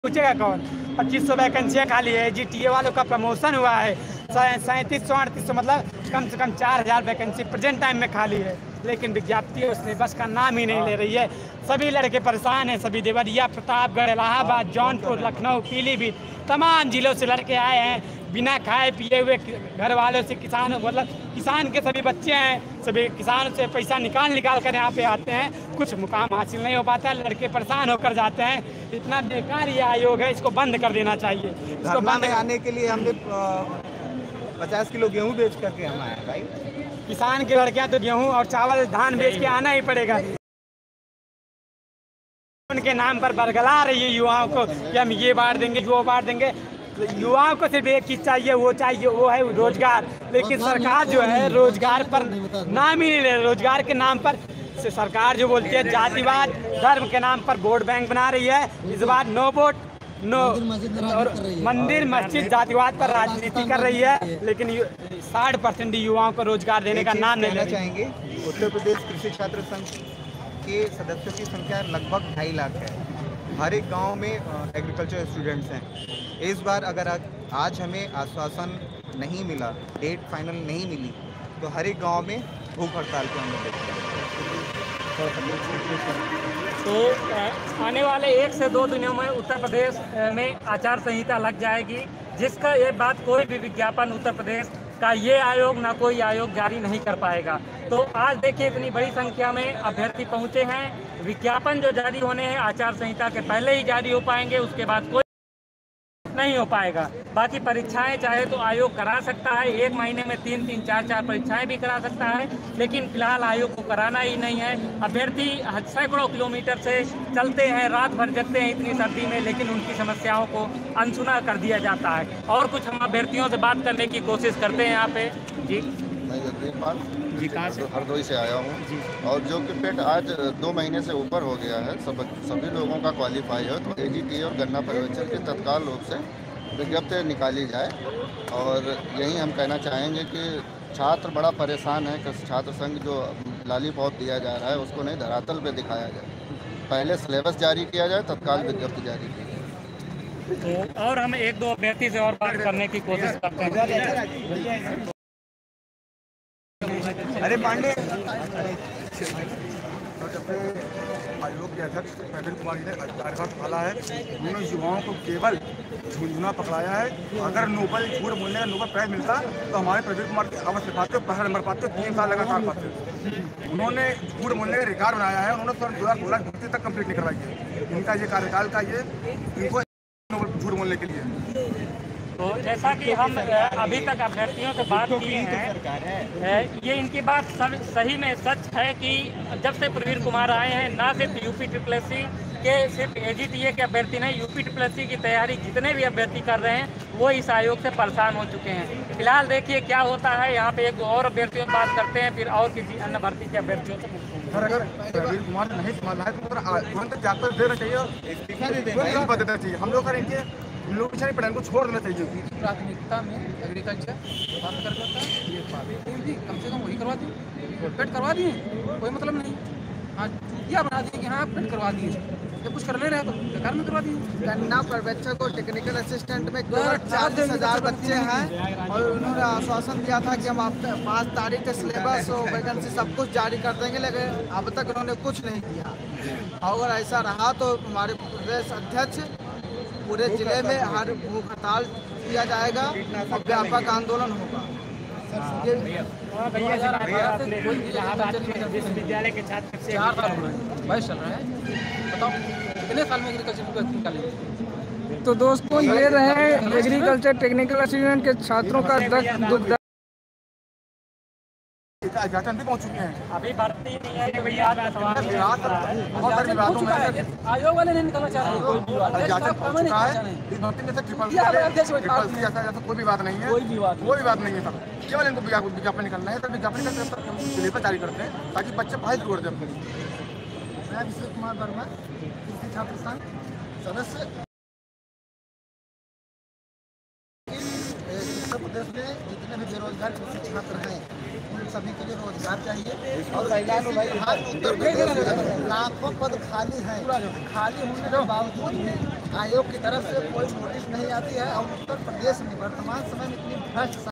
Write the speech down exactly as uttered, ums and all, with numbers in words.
पूछेगा कौन। पच्चीस सौ वैकेंसियाँ खाली है, जीटीए वालों का प्रमोशन हुआ है, सैंतीस सौ अड़तीस सौ मतलब कम से कम चार हज़ार वैकेंसी प्रेजेंट टाइम में खाली है, लेकिन विज्ञप्ति उसने बस का नाम ही नहीं ले रही है। सभी लड़के परेशान हैं, सभी देवरिया, प्रतापगढ़, इलाहाबाद, जौनपुर, लखनऊ, पीलीभीत, तमाम जिलों से लड़के आए हैं। बिना खाए पिए हुए घर वालों से, किसान मतलब किसान के सभी बच्चे हैं, सभी किसानों से पैसा निकाल निकाल कर यहाँ पे आते हैं। कुछ मुकाम हासिल नहीं हो पाता है, लड़के परेशान होकर जाते हैं। इतना बेकार ये आयोग है, इसको बंद कर देना चाहिए। इसको बंद आने के लिए हमने पचास किलो गेहूँ बेच करके हम आए भाई। किसान के लड़कियां तो गेहूँ और चावल धान बेच के आना ही पड़ेगा। उनके नाम पर बरगला रही है युवाओं को कि हम ये बांट देंगे, वो बांट देंगे। युवाओं को सिर्फ एक चीज चाहिए, वो चाहिए वो है रोजगार। लेकिन सरकार जो है रोजगार पर नाम ही नहीं ले, रोजगार के नाम पर सरकार जो बोलती है जातिवाद, धर्म के नाम पर वोट बैंक बना रही है। इस बार नो वोट नो, और मंदिर मस्जिद जातिवाद पर राजनीति कर रही है, लेकिन साठ परसेंट युवाओं को रोजगार देने का नाम नहीं लेना चाहेंगे। उत्तर प्रदेश कृषि छात्र संघ के सदस्यों की संख्या लगभग ढाई लाख है। हर एक गांव में एग्रीकल्चर स्टूडेंट्स हैं। इस बार अगर आज हमें आश्वासन नहीं मिला, डेट फाइनल नहीं मिली, तो हर एक गांव में भूख हड़ताल को हम तो आने वाले एक से दो दिनों में उत्तर प्रदेश में आचार संहिता लग जाएगी, जिसका ये बात कोई भी विज्ञापन उत्तर प्रदेश का ये आयोग ना कोई आयोग जारी नहीं कर पाएगा। तो आज देखिए इतनी बड़ी संख्या में अभ्यर्थी पहुंचे हैं। विज्ञापन जो जारी होने हैं आचार संहिता के पहले ही जारी हो पाएंगे, उसके बाद कोई नहीं हो पाएगा। बाकी परीक्षाएं चाहे तो आयोग करा सकता है, एक महीने में तीन तीन चार चार परीक्षाएं भी करा सकता है, लेकिन फिलहाल आयोग को कराना ही नहीं है। अभ्यर्थी सैकड़ों किलोमीटर से चलते हैं, रात भर जगते हैं इतनी सर्दी में, लेकिन उनकी समस्याओं को अनसुना कर दिया जाता है। और कुछ हम अभ्यर्थियों से बात करने की कोशिश करते हैं यहाँ पे। जी जी कहाँ से? हरदोई से आया हूँ। और जो कि पेट आज दो महीने से ऊपर हो गया है, सब सभी लोगों का क्वालिफाई है, तो एजीटी और गन्ना पर्यवेक्षण की तत्काल रूप से विज्ञप्ति निकाली जाए। और यही हम कहना चाहेंगे कि छात्र बड़ा परेशान है कि छात्र संघ जो लॉलीपॉप दिया जा रहा है उसको नहीं धरातल पे दिखाया जाए। पहले सिलेबस जारी किया जाए, तत्काल विज्ञप्ति जारी की जाए। तो और हम एक दो अभ्यर्थी से और बात करने की कोशिश करते हैं। अरे पांडे आयोग के अध्यक्ष प्रवीण कुमार जी ने कार्यभार संभाला है। उन्होंने युवाओं को केवल झुंझुना पकड़ाया है। अगर नोबल झूठ बोलने का नोबल प्राइज मिलता तो हमारे प्रवीण कुमार की आवाज से पाते पहला नंबर पाते, तीन साल लगातार पाते। उन्होंने झूठ बोलने का रिकॉर्ड बनाया है। उन्होंने दो हज़ार सोलह भर्ती तक कंप्लीट नहीं करवाई है। इनका ये कार्यकाल का ये इनको नोबल झूठ बोलने के लिए। तो जैसा कि हम अभी तक अभ्यर्थियों से बात की है, ये इनकी बात सब सही में सच है कि जब से प्रवीण कुमार आए हैं, ना सिर्फ यूपी ट्रिपल एस सी के सिर्फ एजीटीए के अभ्यर्थी नहीं, यूपी ट्रिपल एस सी की तैयारी जितने भी अभ्यर्थी कर रहे हैं वो इस आयोग से परेशान हो चुके हैं। फिलहाल देखिए क्या होता है। यहाँ पे एक दो और अभ्यर्थियों से बात करते हैं, फिर और किसी अन्य भर्ती के अभ्यर्थियों से। सर अगर प्रवीण कुमार नहीं संभालना है तो तुरंत जाकर देना चाहिए और देना चाहिए। हम लोग करेंगे लोग पीछे नहीं पड़े, उनको छोड़ देना चाहिए। प्राथमिकता में एग्रीकल्चर बात कर करता है, ये बात कम से कम वही करवा दिए, पेट करवा दिए, कोई मतलब नहीं। हाँ क्या बना दिए कि हाँ पेट करवा दिए, जब कुछ कर ले रहे तो बेकार में करवा दिए। गन्ना पर्यवेक्षक और टेक्निकल असिस्टेंट में चालीस हजार बच्चे हैं और उन्होंने आश्वासन दिया था कि हम आप पाँच तारीख के सिलेबस और वैकेंसी सब कुछ जारी कर देंगे, लेकिन अब तक उन्होंने कुछ नहीं किया। अगर ऐसा रहा तो हमारे प्रदेश अध्यक्ष पूरे जिले में हर भूख हड़ताल किया जाएगा और व्यापक आंदोलन होगा। विश्वविद्यालय के छात्र से चार साल बहस चल रहा है, बताओ कितने साल में एग्रीकल्चर निकालेंगे? तो दोस्तों ये रहे एग्रीकल्चर टेक्निकल असिस्टेंट के छात्रों का दुख। जाचन भी पहुंच चुके हैं, अभी भर्ती नहीं है कि भैया बहुत सारे विवादों में आयोग वाले नहीं निकलना चाह रहे, कोई भी बात जाचन पहुंच चुका है। इस भर्ती में से ट्रिपल ट्रिपल सी ऐसा कोई भी बात नहीं है, कोई भी बात कोई भी बात नहीं है सर। केवल इनको विज्ञापन निकलना है, तो विज्ञापन का सिलेबस जारी करते हैं ताकि बच्चे पढ़ाई जरूर दें। मैं विश्व कुमार वर्मा, कृषि छात्र संघ सदस्य। उत्तर प्रदेश में जितने भी बेरोजगार कृषि छात्र हैं उन सभी के लिए रोजगार सरकार चाहिए। और उत्तर प्रदेश में लाखों पद खाली हैं, खाली होने के बावजूद भी आयोग की तरफ से कोई नोटिस नहीं आती है। और उत्तर प्रदेश में वर्तमान समय में इतनी भ्रष्ट